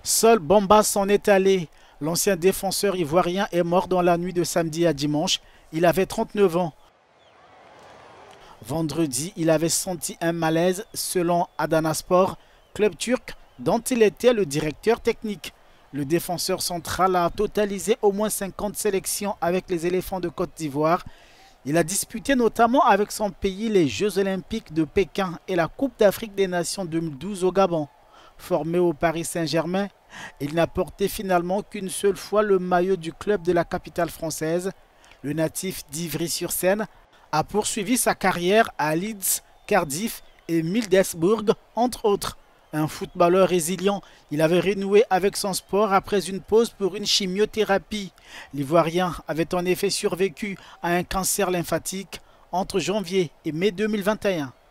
Seul Bamba s'en est allé. L'ancien défenseur ivoirien est mort dans la nuit de samedi à dimanche. Il avait 39 ans. Vendredi, il avait senti un malaise selon Adanaspor, club turc dont il était le directeur technique. Le défenseur central a totalisé au moins 50 sélections avec les éléphants de Côte d'Ivoire. Il a disputé notamment avec son pays les Jeux olympiques de Pékin et la Coupe d'Afrique des Nations 2012 au Gabon. Formé au Paris Saint-Germain, il n'a porté finalement qu'une seule fois le maillot du club de la capitale française. Le natif d'Ivry-sur-Seine a poursuivi sa carrière à Leeds, Cardiff et Middlesbrough, entre autres. Un footballeur résilient, il avait renoué avec son sport après une pause pour une chimiothérapie. L'Ivoirien avait en effet survécu à un cancer lymphatique entre janvier et mai 2021.